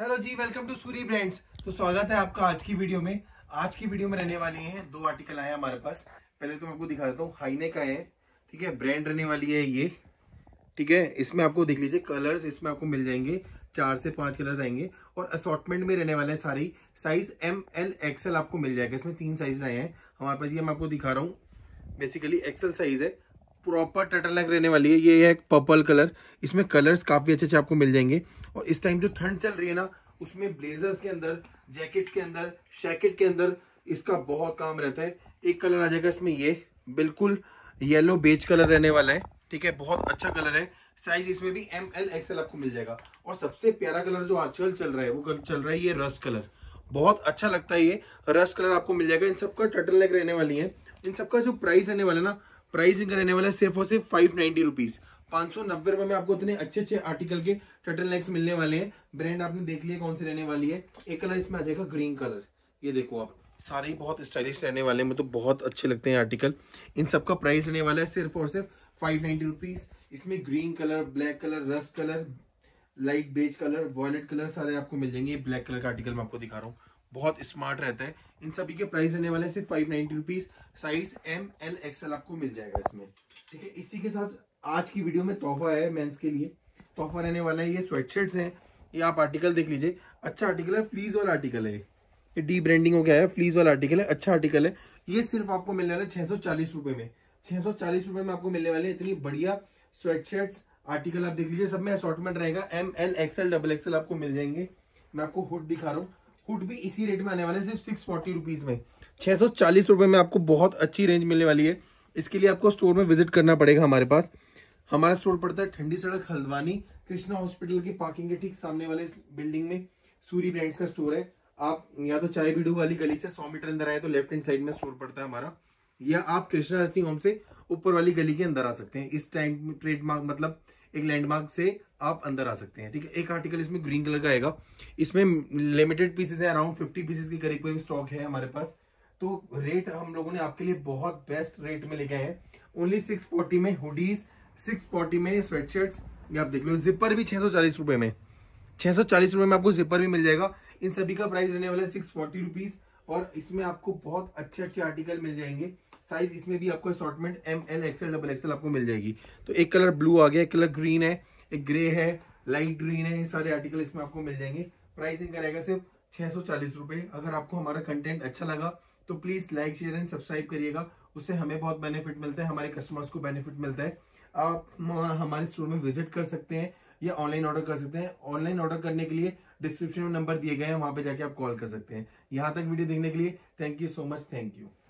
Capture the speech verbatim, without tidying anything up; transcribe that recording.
Hello जी, welcome to Suri brands. तो स्वागत है आपका आज की वीडियो में। आज की वीडियो में रहने वाली हैं दो आर्टिकल आए हैं हमारे पास। पहले तो मैं आपको दिखा देता हूँ, हाईने का है, ठीक है। ब्रांड रहने वाली है ये, ठीक है। इसमें आपको देख लीजिए कलर्स इसमें आपको मिल जाएंगे, चार से पांच कलर्स आएंगे और असॉर्टमेंट में रहने वाले हैं सारी। साइज एम एल एक्सएल आपको मिल जाएगा। इसमें तीन साइज आए हैं हमारे पास। ये मैं आपको दिखा रहा हूँ, बेसिकली एक्सएल साइज है। प्रॉपर टर्टल नेक रहने वाली है। ये है पर्पल कलर। इसमें कलर्स काफी अच्छे अच्छे आपको मिल जाएंगे। और इस टाइम जो ठंड चल रही है ना, उसमें ब्लेजर्स के अंदर, जैकेट्स के अंदर, जैकेट के अंदर इसका बहुत काम रहता है। एक कलर आ जाएगा इसमें, ये बिल्कुल येलो बेज कलर रहने वाला है, ठीक है। बहुत अच्छा कलर है। साइज इसमें भी एम एल एक्सएल आपको मिल जाएगा। और सबसे प्यारा कलर जो आजकल चल रहा है वो चल रहा है ये रस्ट कलर। बहुत अच्छा लगता है ये रस्ट कलर आपको मिल जाएगा। इन सबका टर्टल नेक रहने वाली है। इन सबका जो प्राइस रहने वाला है ना, प्राइस इनका रहने वाला है सिर्फ और सिर्फ फाइव नाइनटी रुपीज। पांच सौ नब्बे रुपए में आपको इतने अच्छे अच्छे आर्टिकल के टर्टल नेक्स मिलने वाले हैं। ब्रांड आपने देख लिया कौन सी रहने वाली है। एक कलर इसमें आ जाएगा ग्रीन कलर। ये देखो आप, सारे ही बहुत स्टाइलिश रहने वाले हैं, मुझे तो बहुत अच्छे लगते हैं आर्टिकल। इन सबका प्राइस रहने वाला है सिर्फ और सिर्फ फाइव नाइनटी रुपीज। इसमें green colour, black colour, rust colour, light beige colour, violet colour सारे आपको मिल जाएंगे। ये ब्लैक कलर का आर्टिकल मैं आपको दिखा रहा हूँ, बहुत स्मार्ट रहता है। इन सभी के प्राइस रहने वाले सिर्फ five ninety rupees. Size M L XL आपको मिल जाएगा इसमें, ठीक है। इसी के साथ आज की वीडियो में तोहफा है मेंस के लिए। तोहफा रहने वाला है, ये स्वेटशर्ट्स हैं। ये आप आर्टिकल देख लीजिए, अच्छा आर्टिकल है, फ्लीज वाला आर्टिकल है। ये डी ब्रांडिंग हो गया है, फ्लीज वाला आर्टिकल है, अच्छा आर्टिकल है। ये सिर्फ आपको मिलने वाला है छह सौ चालीस रुपए में। छह सौ चालीस रुपए में आपको मिलने वाले इतनी बढ़िया स्वेटशर्ट्स आर्टिकल आप देख लीजिए। सब में असॉर्टमेंट रहेगा, M L XL double XL आपको मिल जाएंगे। मैं आपको हुड दिखा रहा हूँ, हुड भी इसी रेट में आने वाले सिर्फ सिक्स फोर्टी रुपीज में। छह सौ चालीस रुपए में आपको बहुत अच्छी रेंज मिलने वाली है। इसके लिए आपको स्टोर में विजिट करना पड़ेगा हमारे पास। हमारा स्टोर पड़ता है ठंडी सड़क, हल्द्वानी, कृष्णा हॉस्पिटल की पार्किंग के ठीक सामने वाले बिल्डिंग में सूरी ब्रांड्स का स्टोर है। आप या तो चाय बीडू वाली गली से सौ मीटर अंदर आए तो लेफ्ट हैंड साइड में स्टोर पड़ता है हमारा, या आप कृष्णा नर्सिंग होम से ऊपर वाली गली के अंदर आ सकते हैं। इस टाइम ट्रेडमार्क मतलब एक लैंडमार्क से आप अंदर आ सकते हैं, ठीक है। एक आर्टिकल इसमें ग्रीन कलर का आएगा। इसमें लिमिटेड पीसेस है, अराउंड फिफ्टी पीसेस के करीब करीब स्टॉक है हमारे पास। तो रेट हम लोगों ने आपके लिए बहुत बेस्ट रेट में लेके आए हैं। ओनली सिक्स फोर्टी में हुडीज, सिक्स फोर्टी में स्वेटशर्ट्स। ये आप देख लो, जिपर भी छह सौ चालीस रुपए में, छह सौ चालीस रुपए में आपको जिपर भी मिल जाएगा। इन सभी का प्राइस रहने वाला है सिक्स फोर्टी रुपीज। और इसमें आपको बहुत अच्छे अच्छे आर्टिकल मिल जाएंगे। साइज इसमें भी आपको assortment M L XL double XL आपको मिल जाएगी। तो एक कलर ब्लू आ गया, एक कलर ग्रीन है, एक ग्रे है, लाइट ग्रीन है। ये सारे आर्टिकल इसमें आपको मिल जाएंगे। प्राइस इनका रहेगा सिर्फ छह सौ चालीस रुपए। अगर आपको हमारा कंटेंट अच्छा लगा तो please like, share and subscribe करिएगा। उससे हमें बहुत बेनिफिट मिलता है, हमारे कस्टमर्स को बेनिफिट मिलता है। आप हमारे स्टोर में विजिट कर सकते हैं या ऑनलाइन ऑर्डर कर सकते हैं। ऑनलाइन ऑर्डर करने के लिए डिस्क्रिप्शन में नंबर दिए गए हैं, वहां पे जाके आप कॉल कर सकते हैं। यहाँ तक वीडियो देखने के लिए thank you so much, thank you.